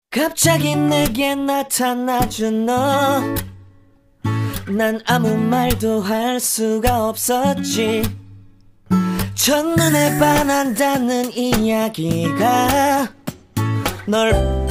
갑자기 내게 나타나준 너, 난 아무 말도 할 수가 없었지. 첫눈에 반한다는 이야기가 널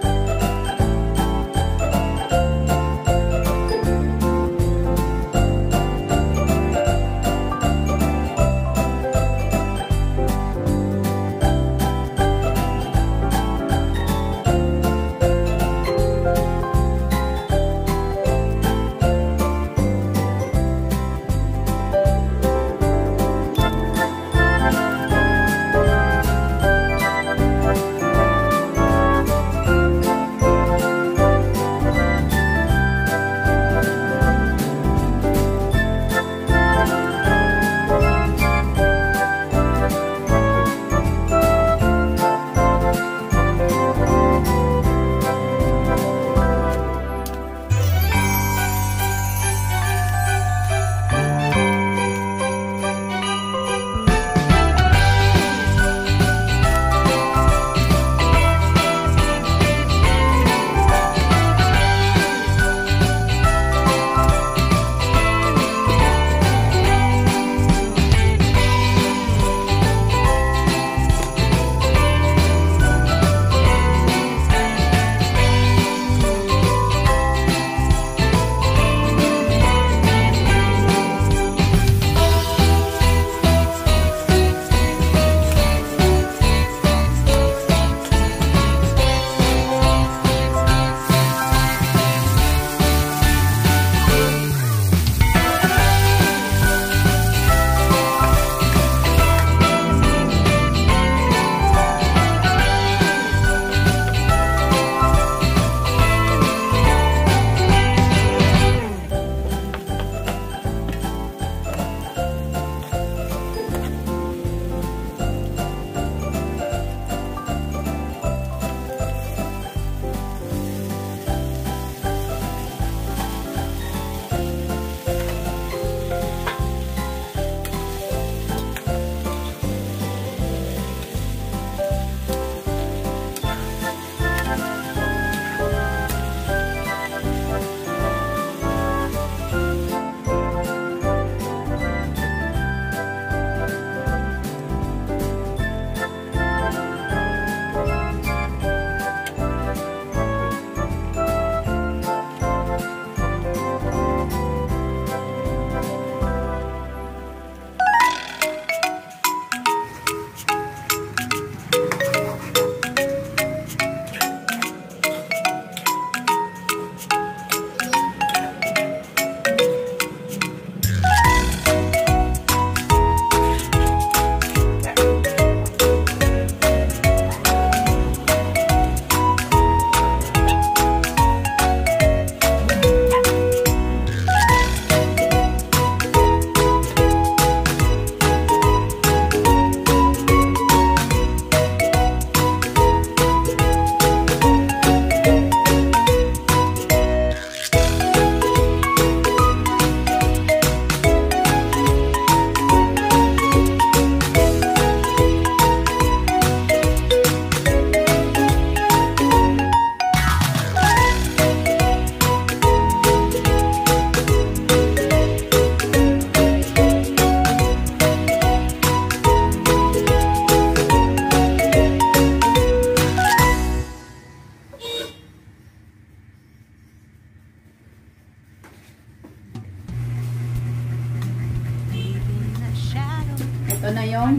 ito na yung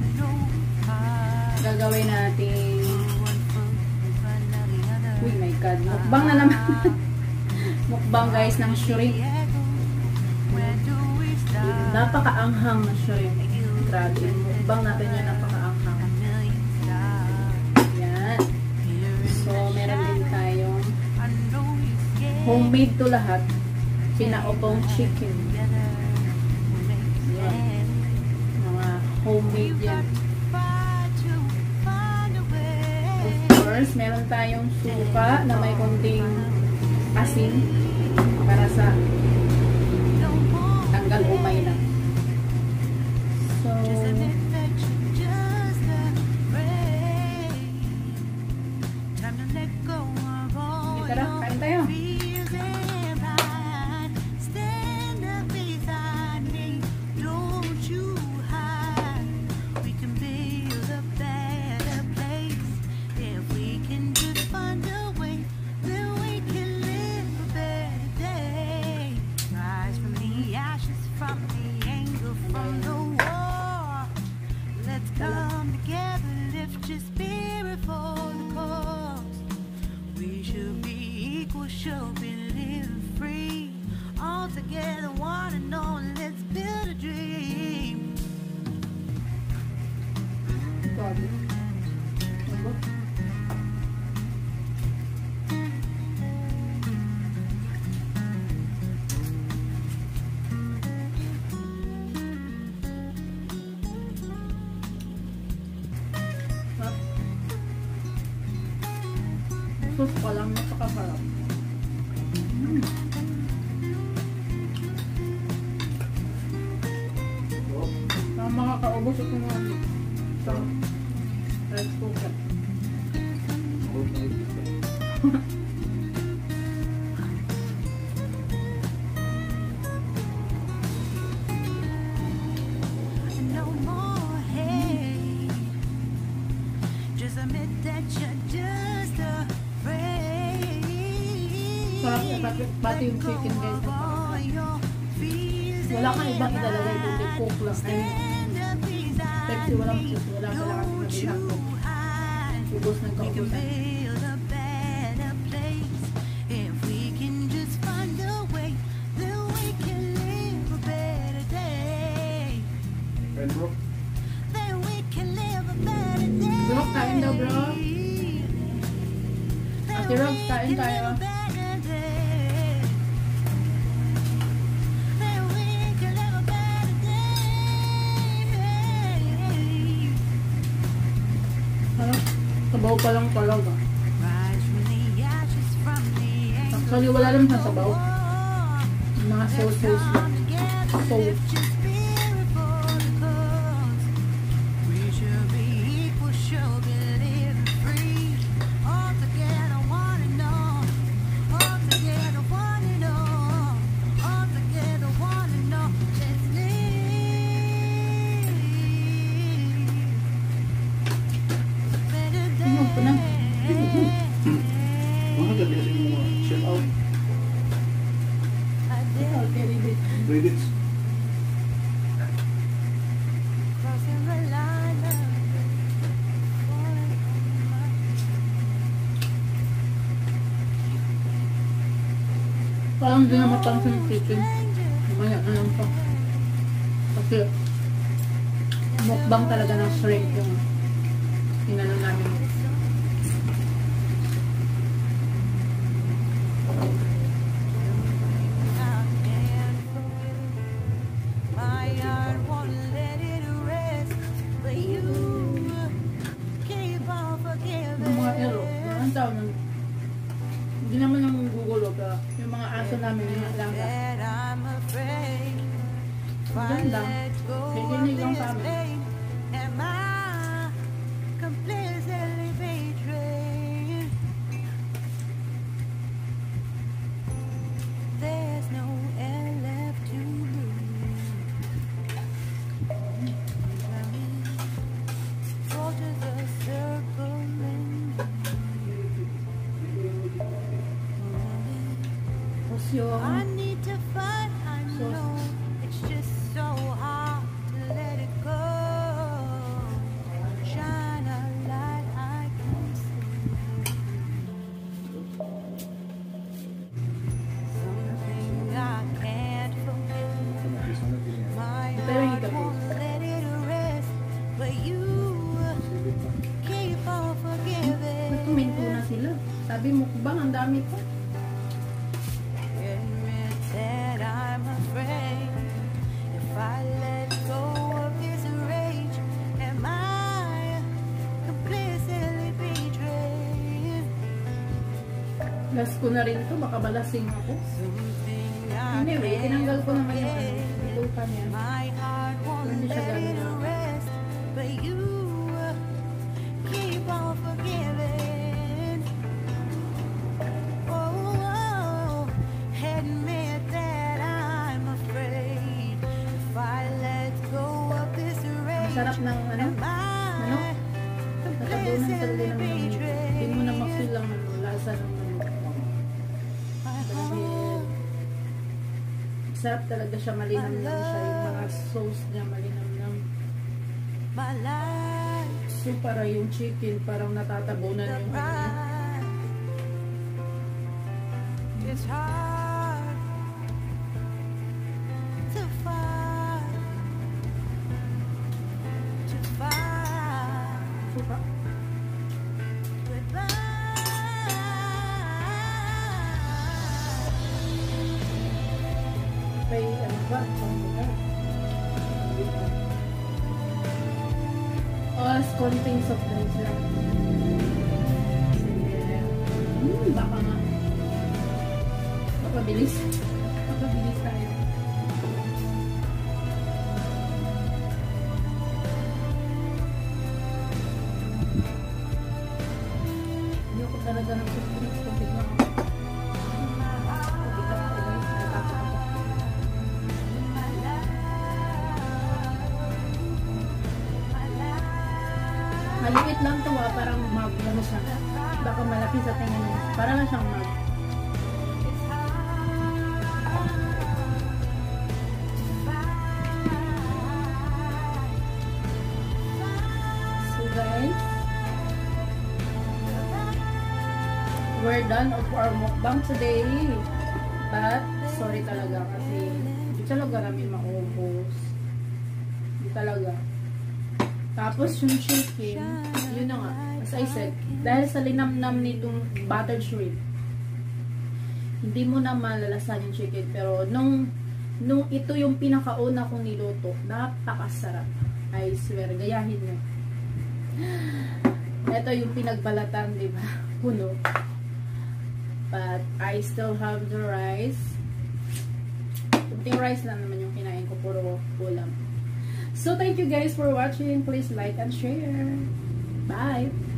gagawin natin. Uy, my God. Mukbang na naman. Mukbang guys ng shrimp. Napakaanghang na shrimp. Grabe. Mukbang natin yan. Napakaanghang. Yan. So, meron din tayong homemade to lahat. Pinautong chicken. Yan. Mga homemade yan. Of course, meron tayong suka na may konting asin para sa tanggal umay lang. So, Tara, kain tayo. Should be living free all together, one and all. Let's build a dream. Sus pa lang, napakasarap. Makakaubos ito mga sa rice cooker. No more hate. Just admit that you're just afraid. Sarap na pati yung chicken guys. Wala kang ibang ilalagay kundi cook lang. Pepsi, walang cheese, wala kailangan mabilang ko. Ubos ng kaubusan. Bro, kain daw bro. Ate Rob, kain tayo. Sabaw pa lang talaga. Actually, wala naman sa sabaw. Mga sauce lang. Sauce. Credits. Parang hindi na mapansin yung chicken. Mamaya na lang pa. Kasi mukbang talaga ng shrimp yung inano namin. Hindi naman yung gugulo, pero yung mga aso namin yung langga. Ganda. Kikinig lang sa amin. I need to fight, I know it's just so hard to let it go. Shine a light I can see. Something I can't forget. My heart won't let it rest, but you keep on forgiving. Nagkuminto na sila. Sabi mukbang, ang dami pa. Last ko na rin ito, baka balasing ako. Anyway, tinanggal ko naman yung lupa niya. Hindi siya gano'n. sarap ng ano? Natabunan talaga ng manok. Hindi mo na ma-feel ang lasa ng manok. Dahil sarap talaga siya, malinamnam siya. Yung mga sauce niya malinamnam. So para yung chicken parang natatabunan yung ano. It's hard to find Suka. goodbye. May ano ba? Konting soft drinks lang. Sige. Baka nga. Mapabilis. Mapabilis tayo. Hindi ako talaga ng soft drinks. Kapit lang ako. Kapit lang ako guys. Natakot ako. Maliit lang to parang mug lang siya. Baka malaki sa tingin mo. Para lang siyang mug. So guys, we're done of our mukbang today. But, sorry talaga kasi hindi talaga namin maubos. Hindi talaga. Tapos yung chicken, yun na nga, as I said, dahil sa linamnam nitong buttered shrimp, hindi mo na malalasan yung chicken. Pero nung ito yung pinakauna kong niluto, napakasarap. I swear, gayahin nyo. Ito yung pinagbalatan, di ba? Puno. But I still have the rice. Kunting rice lang naman yung kinain ko, puro ulam. So, thank you guys for watching. Please like and share. Bye!